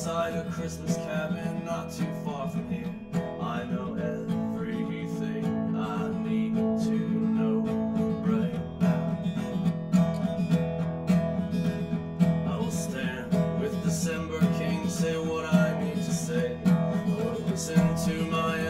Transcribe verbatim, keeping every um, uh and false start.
beside a Christmas cabin not too far from here. I know everything I need to know right now. I will stand with December King, say what I need to say. Lord, listen to my